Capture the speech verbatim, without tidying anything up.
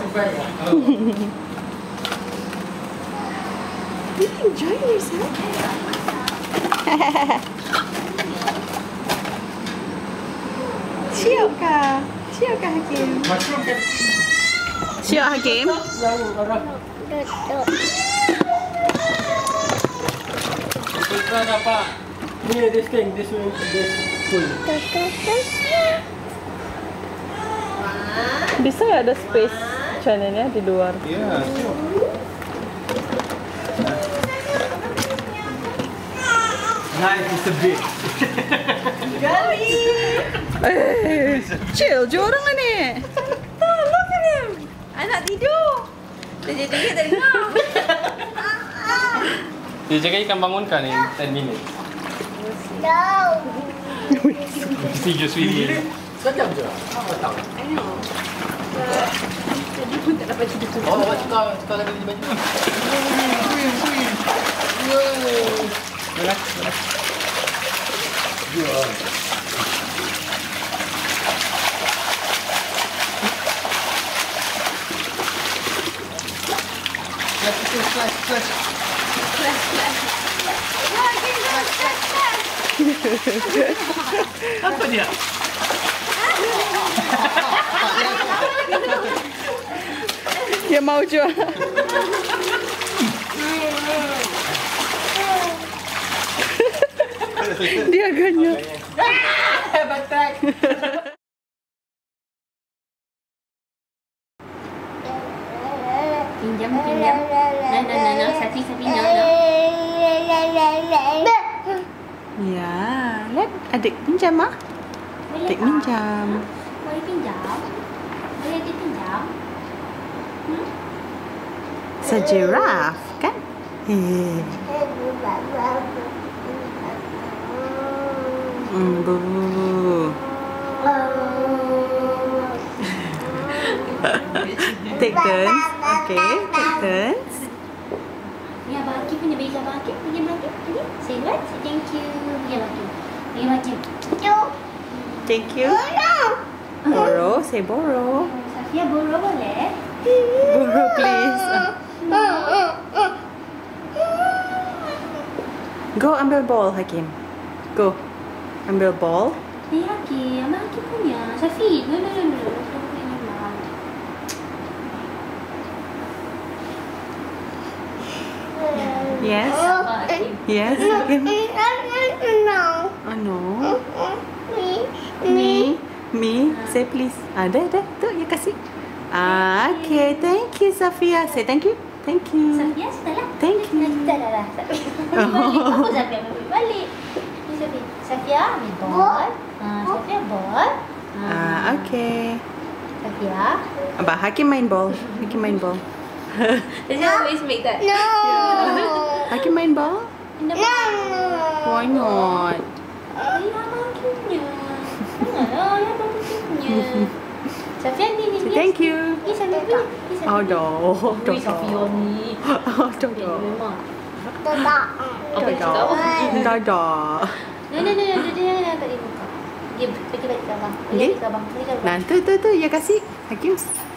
You enjoying yourself? Siap kah? Siap kah Hakim? Siap Hakim? Bukan apa? Ni this thing, this one, this full. Bisa ya ada space channelnya di luar? Yeah, sure. Life is a bitch. Eh, chill je orang ni. Look at him. Anak tidur. Dia jadi tak dengar. Dia cakap ikan bangunkan in ten minutes. No. Mesti just really. Sekejap je. Apa tahu? I know. Jadi pun tak dapat tidur. Oh, dapat tukar, tukar lagi di baju. Relax, relax. Good. Flash, flash, flash. Flash, flash. Lagi flash, flash, flash. Apa dia? Dia mau jual. Dia agaknya. Batak. Pinjam, pinjam. Nah, nah, nah, nah. Sapi, sapi, nah, nah. Ya, lihat adik pinjam ah. Boleh Adik tak? pinjam. Boleh pinjam? Boleh adik pinjam? Hmm? Sejiraf kan? Hei. Hmm, bu. Take turns. Okay, take turns. Ni Abang Hakim punya bagi Abang Hakim. Punya Abang Hakim. Ini. Say what? Say thank you. Punya Abang Hakim. Punya Abang Hakim. Thank you. Borrow, say borrow. Safia borrow boleh? Borrow please. Go ambil ball Hakim. Go. Ambil ball. Ni Hakim. Abang Hakim punya. Safi. No, no, no, no. Don't put in your mouth. Yes. Abang Hakim. Yes. Hakim. Oh no. Me. Me. Say please. Ada, ada. Tu, you kasih. Ah, okay. Thank you, Safia. Say thank you. Thank you. Safia, sudah lah. Thank you. Dah dah dah. Safia. Balik. Apa Safia ambil balik? Ni Safia. Safia ambil ball. Ah, Safia ball. Ah, okay. Safia. Abang Hakim main ball. Hakim main ball. Does he always make that? No. Hakim main ball? No. Why not? Ini Abang punya. Janganlah, ini Abang punya. Safia ni ni. Say thank you. Ni Safia punya. Ni Safia Oh, punya. dah. Ui, Safia ni. Oh, dah, Ni dah. memang. Tidak. Apa dia cakap? Dah, dah. No, no, no, no. Dia dah tak dia buka. Dia pergi balik ke abang. Pergi Okay. balik ke abang. Pergi ke abang. Nah, tu, tu, tu. Ya kasih. Hakim.